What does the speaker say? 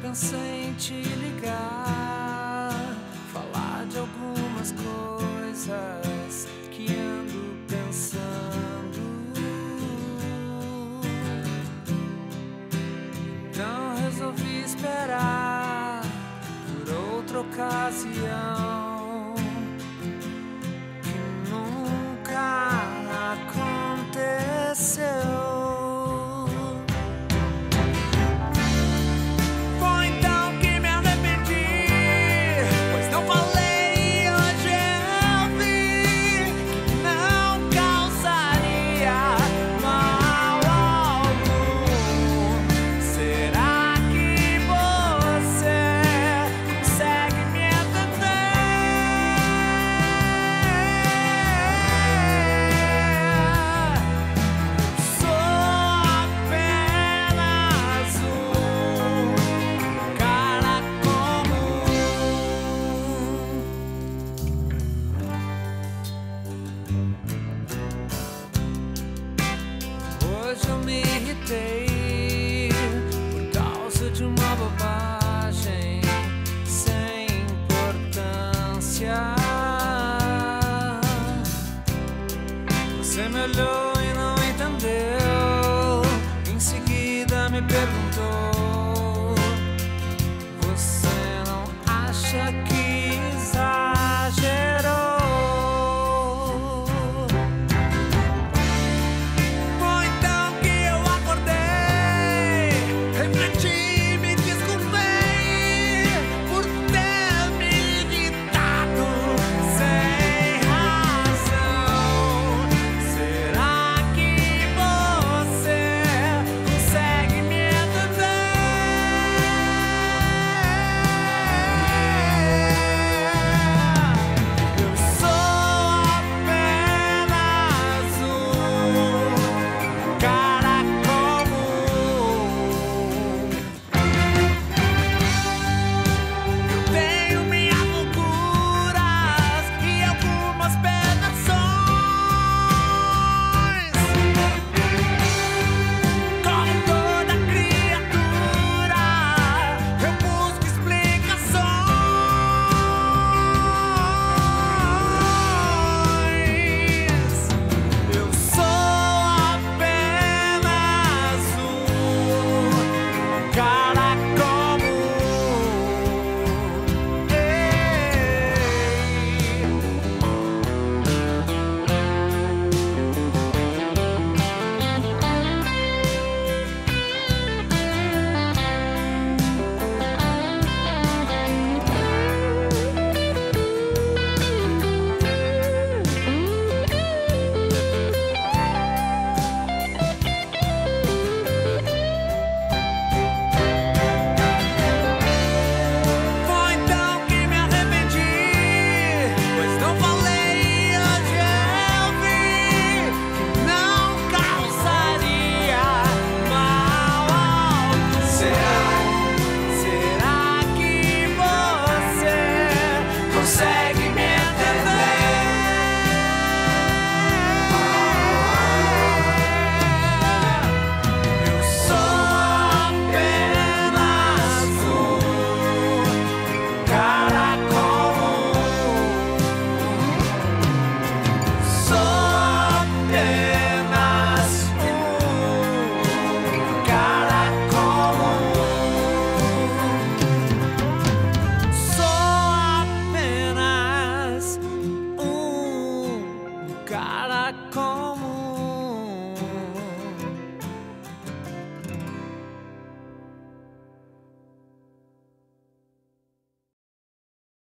pensei em te ligar, falar de algumas coisas que ando pensando. Então resolvi esperar por outra ocasião que nunca aconteceu. Hoje eu me irritei por causa de uma bobagem sem importância. Você me olhou e não entendeu, em seguida me perguntou: você não acha que exagerou? Cara comum.